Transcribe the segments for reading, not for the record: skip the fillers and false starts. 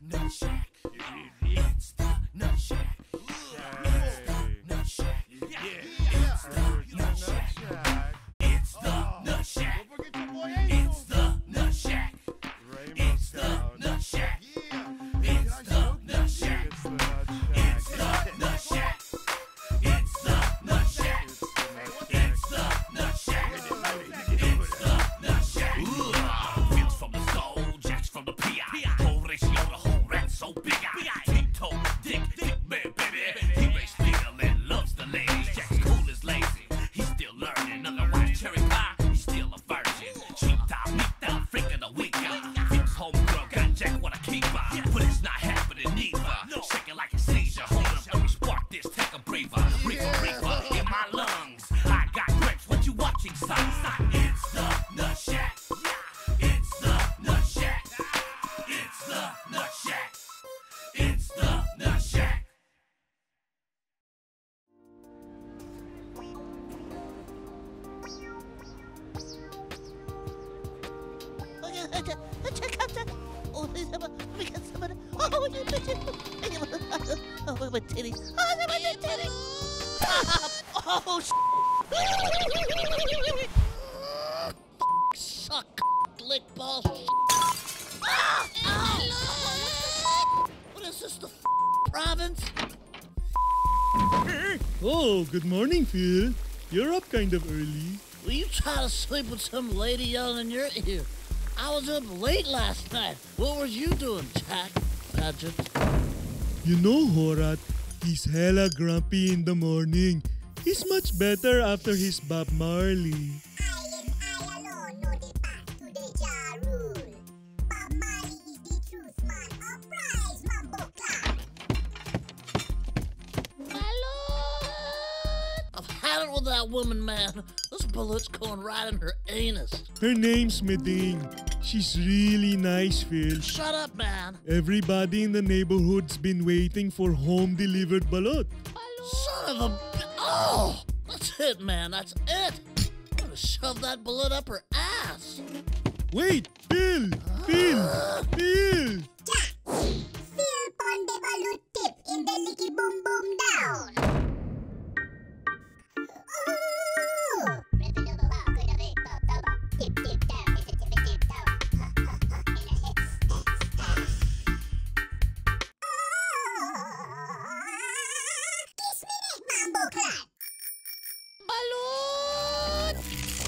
Nut Shack. It's the Nut Shack. It's the Nut Shack. It's the Nut Shack. It's the Nut Shack. It's the Nut Shack. It's the Nut Shack. It's the Nut Shack. It's the Nut Shack. It's the Nut Shack. It's the Nut Shack. It's the Nut Shack. Feels from the soul, Jacks from the PI. Whole ratio, the whole rat so big. Tiptoe, dick man, baby. He raised steel and loves the ladies. Jack's cool is lazy. He's still learning. Otherwise, cherry pie, he's still a virgin. Cheap top, meat down, freak of the week. Fix homegirl, got Jack what I keep by. But it's not happening neither. Shaking like a seizure. Hold up, let me spark this, take a breather. Reefer in my lungs. I got grapes, what you watching, son? It's the Nut Shack. It's the Nut Shack. It's the Nut Shack. It's the Nut Shack. Oh, my titties. Oh, my titties. Oh, suck, lick balls. What is this, the province? Oh, good morning, Phil. You're up kind of early. Were you trying to sleep with some lady yelling in your ear? I was up late last night. What were you doing, Jack Paget? You know, Horat, he's hella grumpy in the morning. He's much better after his Bob Marley. I alone know the path to the Ja Rule. Bob Marley is the truth man. Uprise, Mambo Clan. My lord! I've had it with that woman, man. This bullet's going right in her anus. Her name's Meding. She's really nice, Phil. Shut up, man. Everybody in the neighborhood's been waiting for home-delivered balut. Son of a... Oh! That's it, man. That's it. I'm gonna shove that bullet up her ass. Wait, Phil! Phil! Phil! Jack! Phil pon the balut tip in the licky boom boom down. Ooh! Tip tip down. Tip tip down. Kiss me neck, Mambo Clan. Balut!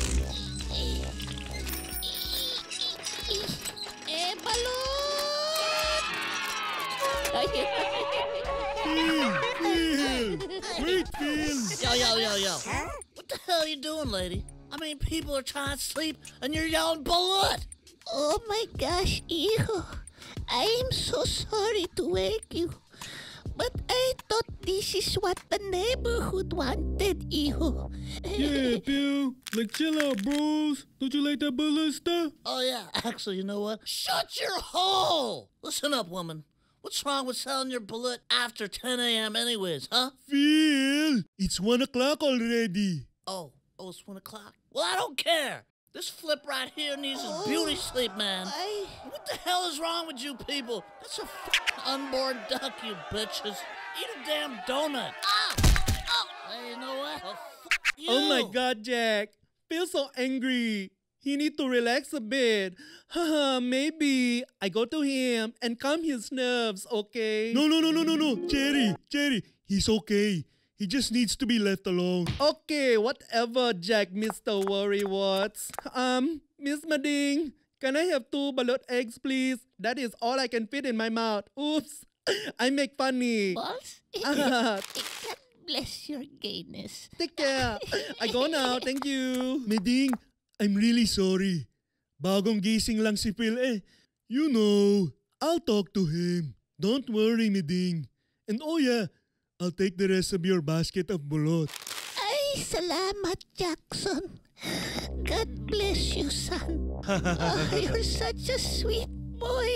Phil! Wait, Phil! Yo. What the hell are you doing, lady? I mean, people are trying to sleep and you're yelling balut. Oh my gosh, hijo. I'm so sorry to wake you. But I thought this is what the neighborhood wanted, hijo. Yeah, Phil. Like, chill out, bros. Don't you like that balut stuff? Oh, yeah. Actually, you know what? Shut your hole! Listen up, woman. What's wrong with selling your bullet after 10 a.m. anyways, huh? Phil! It's 1 o'clock already. Oh, it's 1 o'clock? Well, I don't care. This flip right here needs his beauty sleep, man. What the hell is wrong with you people? That's a unborn duck, you bitches. Eat a damn donut. Hey, you know what? Well, you. Oh my God, Jack. Phil's so angry. He need to relax a bit. Haha, maybe I go to him and calm his nerves, okay? No. Jerry, he's okay. He just needs to be left alone. Okay, whatever, Jack, Mr. Worrywarts. Miss Meding, can I have 2 balut eggs, please? That is all I can fit in my mouth. Oops, I make funny. Balls? God bless your gayness. Take care. I go now. Thank you. Meding, I'm really sorry. Bagong gising lang si Phil eh. You know, I'll talk to him. Don't worry, Meding. And oh yeah, I'll take the rest of your basket of bulot. Ay, salamat, Jackson. God bless you, son. Oh, you're such a sweet boy.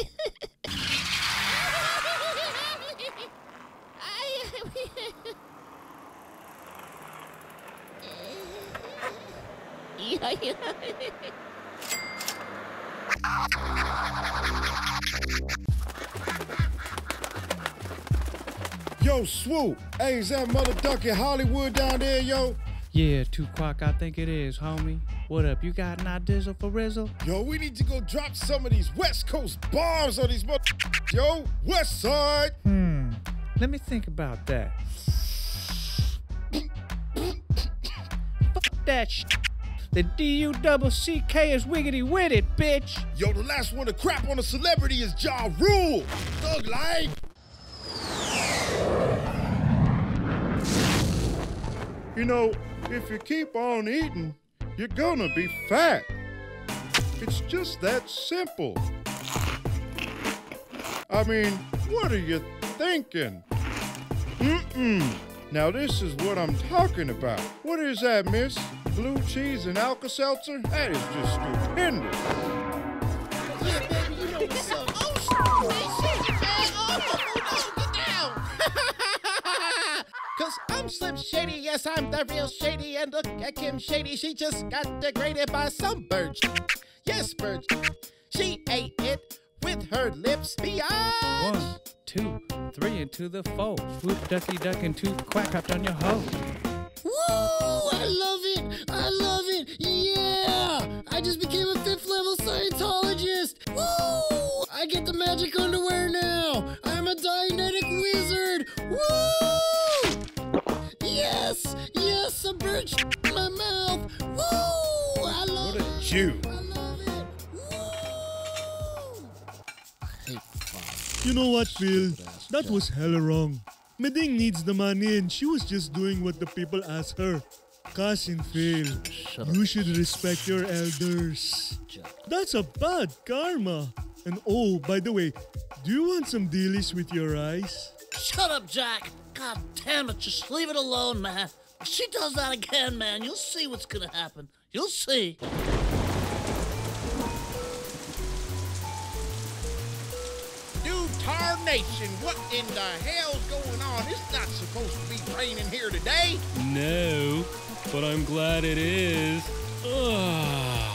Yo, Swoop. Hey, is that Mother Duck in Hollywood down there, yo? Yeah, Tupac, I think it is, homie. What up, you got an idea for Rizzle? Yo, we need to go drop some of these West Coast bombs on these mother... Yo, West Side. Let me think about that. Fuck that shit. The D-U-double-C-K is wiggity with it, bitch. Yo, the last one to crap on a celebrity is Ja Rule. Thug life. You know, if you keep on eating, you're gonna be fat. It's just that simple. I mean, what are you thinking? Now this is what I'm talking about. What is that, miss? Blue cheese and Alka-Seltzer? That is just stupendous. Yeah, baby, you know what's up. Oh, shit, man. Oh, no, get down. Cause I'm Slim Shady, yes, I'm the real Shady. And look at Kim Shady, she just got degraded by some bird. Yes, bird. She ate it with her lips beyond. 1, 2, 3 into the fold. Whoop, ducky, duck, and two quack hopped on your hoe. Woo! I love it! I love it! Yeah! I just became a 5th level Scientologist! Woo! I get the magic underwear now! I'm a Dianetic wizard! Woo! Yes! Yes! A bird in my mouth! Woo! I love What a Jew. I love it! Woo! You know what, Phil? That was hella wrong. Meding needs the money and she was just doing what the people asked her. Cousin Phil, you should respect your elders. That's a bad karma. And oh, by the way, do you want some dealies with your rice? Shut up, Jack! God damn it, just leave it alone, man. If she does that again, man, you'll see what's gonna happen. You'll see. Tarnation, what in the hell's going on? It's not supposed to be raining here today. No, but I'm glad it is. Ugh.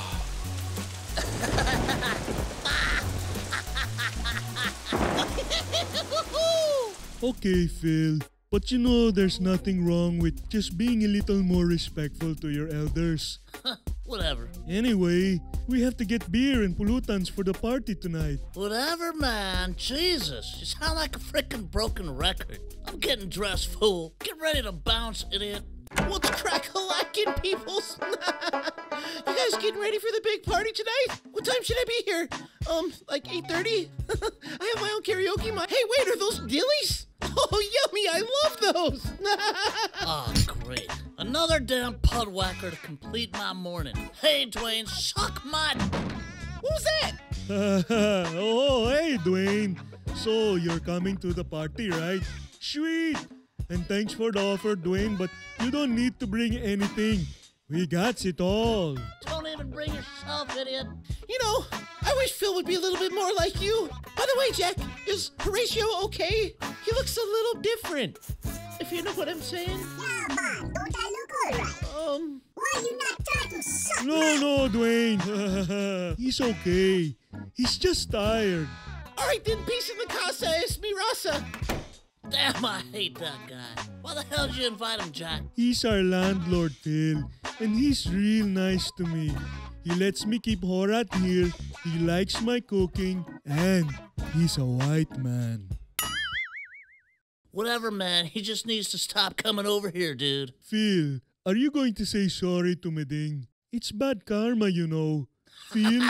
Okay, Phil. But you know there's nothing wrong with just being a little more respectful to your elders. Whatever. Anyway, we have to get beer and pollutants for the party tonight. Whatever, man. Jesus, you sound like a freaking broken record. I'm getting dressed, fool. Get ready to bounce, idiot. What's crack-a-lackin', peoples? You guys getting ready for the big party tonight? What time should I be here? Like 8:30? I have my own karaoke mic. Hey, wait, are those dillies? Oh, yummy, I love those. Oh, great. Another damn pud whacker to complete my morning. Hey, Dwayne, suck my... What was that? Oh, hey, Dwayne. So, you're coming to the party, right? Sweet. And thanks for the offer, Dwayne, but you don't need to bring anything. We got it all. Don't even bring yourself, idiot. You know, I wish Phil would be a little bit more like you. By the way, Jack, is Horatio okay? He looks a little different, if you know what I'm saying. Yeah, man, don't I look alright? Why you not trying to suck No, Dwayne. He's okay. He's just tired. All right, then, peace in the casa, es mi raza. Damn, I hate that guy. Why the hell did you invite him, Jack? He's our landlord, Phil, and he's real nice to me. He lets me keep Horat here, he likes my cooking, and he's a white man. Whatever, man. He just needs to stop coming over here, dude. Phil, are you going to say sorry to Meding? It's bad karma, you know. Phil?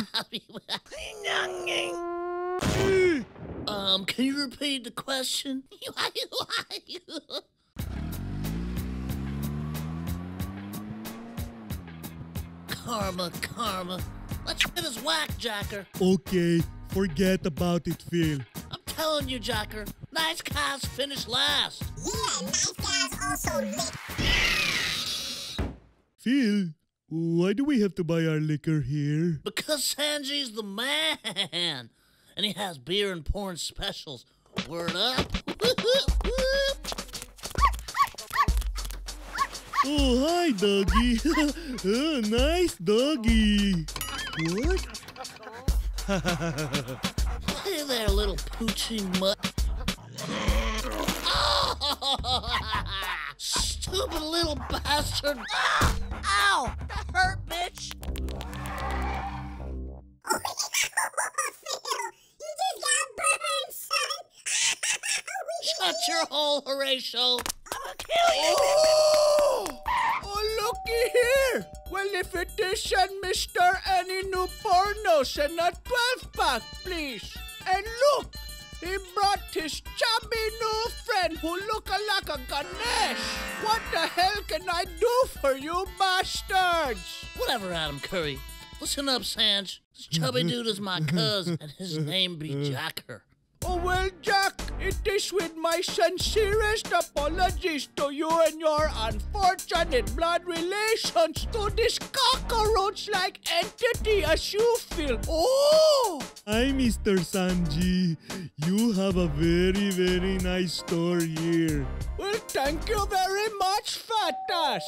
Can you repeat the question? Karma. Let's get his whack, Jacker. Okay, forget about it, Phil. I'm telling you, Jacker, nice guys finish last. Yeah, nice guys also lit. Phil, why do we have to buy our liquor here? Because Sanji's the man. And he has beer and porn specials. Word up. Oh, hi, doggy. Oh, nice doggy. What? Hey there, little poochie mutt. Oh! Stupid little bastard. Ah! Ow! That hurt, bitch. Phil, you just got burned, son. Shut your hole, Horatio. I'm gonna kill you. Oh, looky here. Well, if it isn't Mr. Any new pornos and a 12-pack, please. And look, he brought his chubby new friend who look like a Ganesh. What the hell can I do for you bastards? Whatever, Adam Curry. Listen up, Sanj. This chubby dude is my cousin, and his name be Jacker. Oh, well, Jack, it is with my sincerest apologies to you and your unfortunate blood relations to this cockroach-like entity as you feel. Oh! Hi, Mr. Sanji. You have a very, very nice store here. Well, thank you very much, Fatas.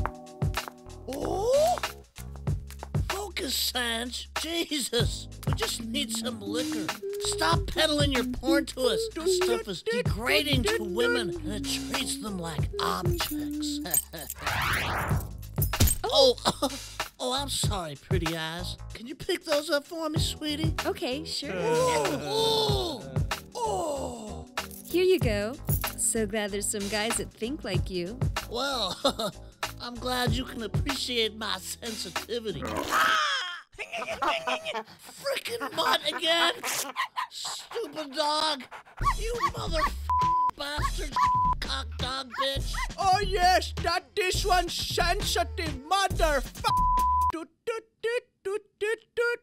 Oh? Focus, Sanj. Jesus. We just need some liquor. Stop peddling your porn to us. This stuff is degrading to women, and it treats them like objects. Oh, I'm sorry, pretty eyes. Can you pick those up for me, sweetie? Okay, sure. Oh. Here you go. So glad there's some guys that think like you. Well, I'm glad you can appreciate my sensitivity. Frickin' mutt again! Stupid dog! You mother bastard cock dog bitch! Oh, yes, that is one sensitive mother. Toot, toot, toot, toot, toot, toot.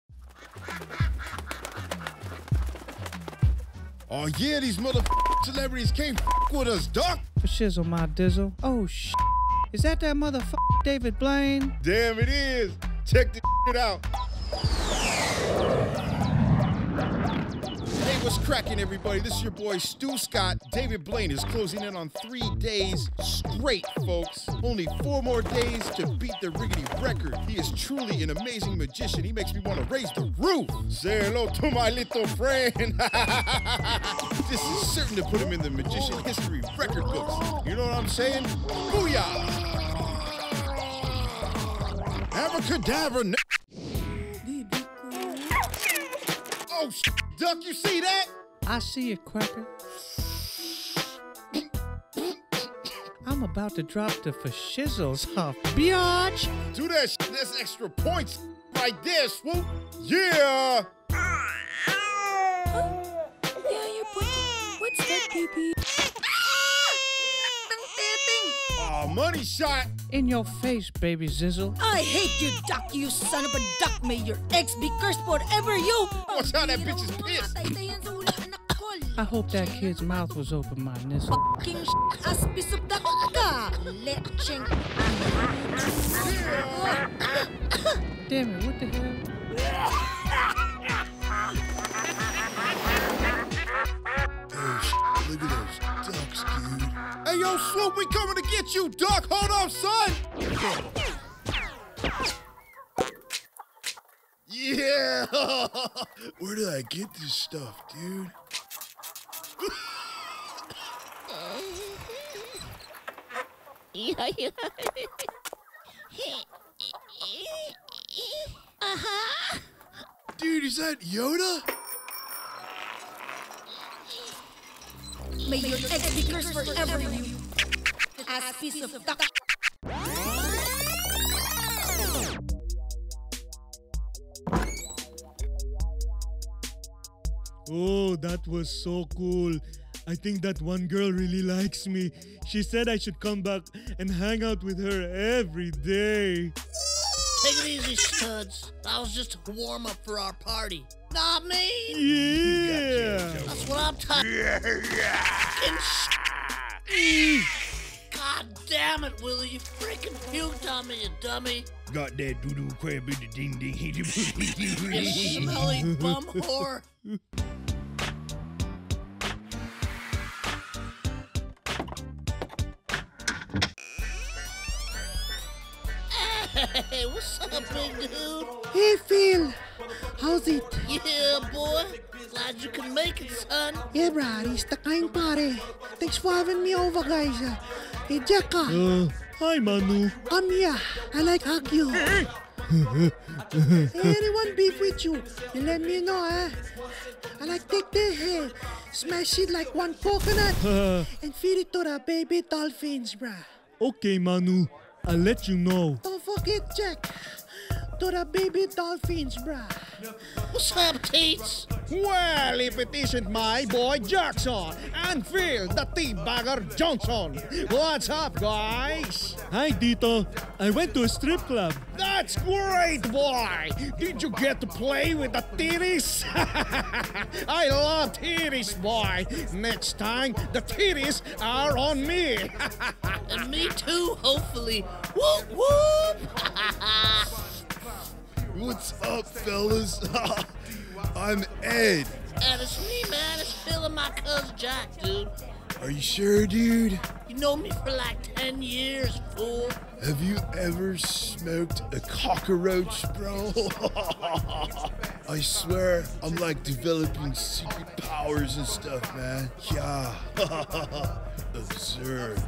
Oh yeah, these celebrities can't with us, Doc. Shizzle my dizzle. Oh, is that motherfucker David Blaine? Damn, it is. Check this out. Hey, what's cracking, everybody? This is your boy Stu Scott. David Blaine is closing in on 3 days straight, folks. Only 4 more days to beat the Riggedy record. He is truly an amazing magician. He makes me want to raise the roof. Say hello to my little friend. This is certain to put him in the magician history record books. You know what I'm saying? Booyah! Abracadabra. Oh, Duck, you see that? I see it, Quacker. I'm about to drop the fashizzles off, biatch. Do that shit. That's extra points right there, Swoop. Yeah. Yeah, you're putting. What's that, PP? Oh, money shot. In your face, baby Zizzle. I hate you, Duck, you son of a duck. May your ex be cursed forever, you. Watch out, that bitch is pissed. I hope that kid's mouth was open, my nizzle. Fucking aspis of duck ka. Leching. Damn it, what the hell? Oh, look at those ducks, dude. Hey, yo, Swoop, we coming to get you, Duck. Hold up, son. Yeah. Where did I get this stuff, dude? Dude, is that Yoda? May your ex be cursed forever, you. Aspis of duck. Oh, that was so cool. I think that one girl really likes me. She said I should come back and hang out with her every day. Take it easy, studs. That was just a warm-up for our party. Not me. Yeah. That's what I'm talking. God damn it, Willie! You freaking puked on me, you dummy. Got that doo-doo crab in the ding-ding. You smelly bum whore. Hey, what's up, big dude? Hey, Phil. How's it? Yeah, boy. Glad you can make it, son. Yeah, brah, he's the kind pare. Thanks for having me over, guys. Hey, Jack, Hi, Manu. come here. I like hug you. Hey, anyone beef with you? You let me know, eh? I like take their hair, smash it like one coconut, and feed it to the baby dolphins, brah. Okay, Manu. I'll let you know. Don't forget, Jack. To the baby dolphins, brah. What's up, Tates? Well, if it isn't my boy Jackson and Phil, the Teabagger Johnson. What's up, guys? Hi, Tito. I went to a strip club. That's great, boy. Did you get to play with the titties? I love titties, boy. Next time, the titties are on me. And me too, hopefully. Whoop, whoop! What's up, fellas? I'm Ed. And it's me, man. It's Phil and my cousin Jack, dude. Are you sure, dude? You know me for like 10 years, fool. Have you ever smoked a cockroach, bro? I swear, I'm like developing secret powers and stuff, man. Yeah. Observe.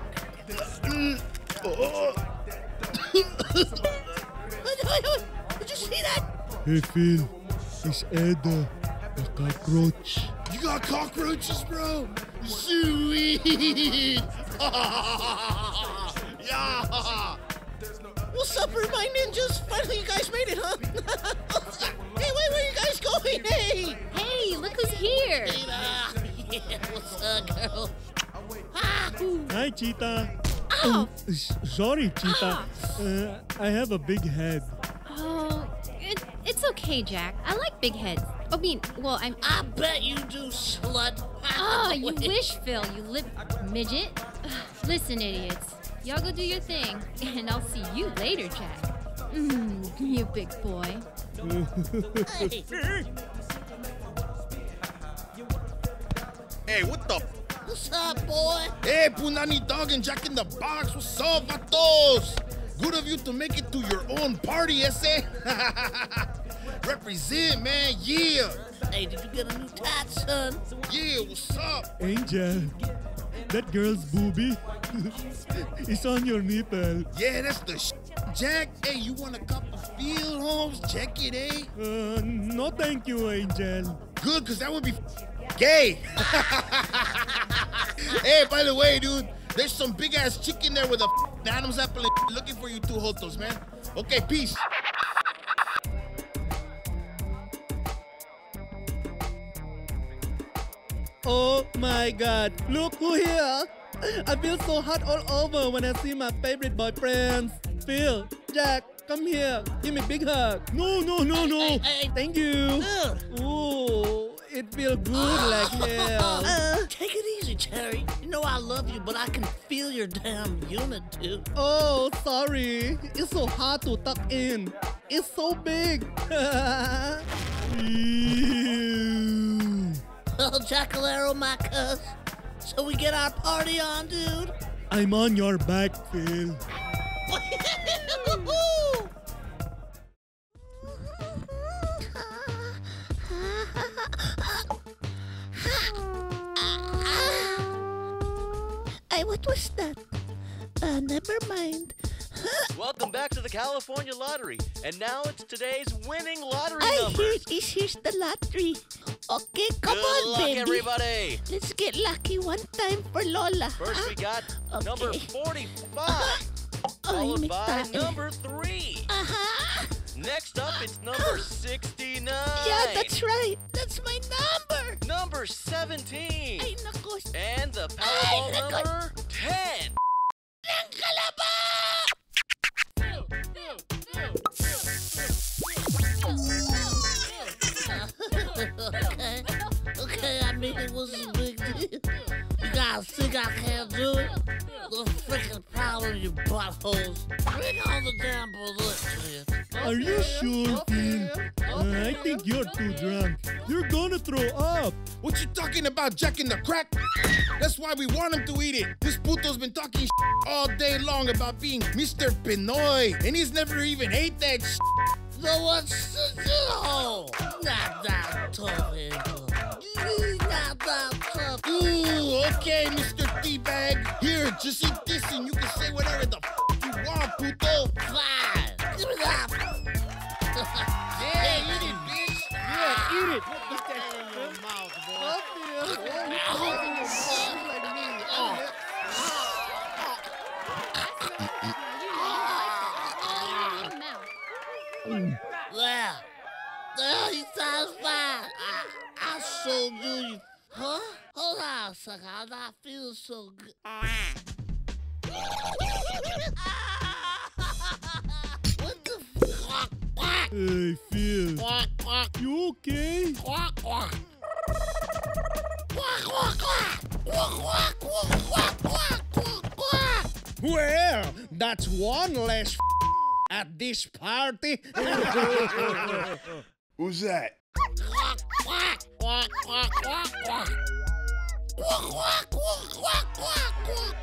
Wait. Did you see that? Hey, Phil. It's Ed, the cockroach. You got cockroaches, bro? Sweet! Yeah! What's up, my ninjas? Finally, you guys made it, huh? Hey, wait, where are you guys going? Hey! Hey, look who's here. Yeah, what's up, girl? Hi, Cheetah. Oh, Sorry, Cheetah. I have a big head. oh, it's okay, Jack. I like big heads. I mean, well, I bet you do, slut. Oh, you wish, Phil, you lip midget. Listen, idiots. Y'all go do your thing, and I'll see you later, Jack. You big boy. Hey, Hey, what the? what's up, boy? Hey, Punani Dog and Jack in the Box. What's up, vatos? Good of you to make it to your own party, ese? Represent, man. Yeah. Hey, did you get a new tat, son? Yeah, what's up? Angel, that girl's boobie is on your nipple. Yeah, that's the Jack. Hey, you want a cup of feel, Holmes? Check it, eh? No, thank you, Angel. Good, because that would be gay. Hey, by the way, dude, there's some big-ass chicken there with a Adam's apple looking for you two jotos, man. Okay, peace. Oh my God! Look who here! I feel so hot all over when I see my favorite boyfriends. Phil, Jack, come here. Give me a big hug. No. Hey. Thank you. Ugh. Ooh, it feels good like hell. Take it easy, Terry. You know I love you, but I can feel your damn unit, dude. Oh, sorry. It's so hard to tuck in. It's so big. Ew. Well, Jackalero, my cuz. So we get our party on, dude? I'm on your back, Phil. What was that? Never mind. Welcome back to the California Lottery. And now it's today's winning lottery I numbers. hear this here's the lottery. Okay, come Good on, luck, baby. everybody. Let's get lucky one time for Lola. First, we got number Okay. 45, followed mixed by up. number 3. Uh-huh. Next up, it's number 69. Yeah, that's right. That's my number. Number 17. Ay, nakos. And the Powerball Ay, nako. number 10. Ng kalaba! Okay, I mean, it was a big deal. You guys think I can't do it? The freaking problem, you buttholes. Bring all the damn bullets to you. Are you sure, Phil? I think you're too drunk. You're gonna throw up. What you talking about, Jack in the Crack? That's why we want him to eat it. This puto's been talking all day long about being Mr. Pinoy, and he's never even ate that. know what to do. Not that tough, Uncle. Not that tough. Ooh, okay, Mr. D-Bag. Here, just eat this and you can say whatever the you want, puto. Fine. Give me that. Yeah, eat it, bitch. Yeah, eat it. Put that in your mouth, boy. Well, he sounds fine. I so do you. Huh? Hold on a second. I'm not feeling so good. What the fuck? Hey, Phil. Quack, quack, You okay? quack, quack. Quack, quack, quack. Quack, quack, quack, quack, quack, quack, quack. Well, that's one less at this party. Who's that? Quack, quack, quack, quack, quack, quack. Quack, quack, quack, quack, quack, quack.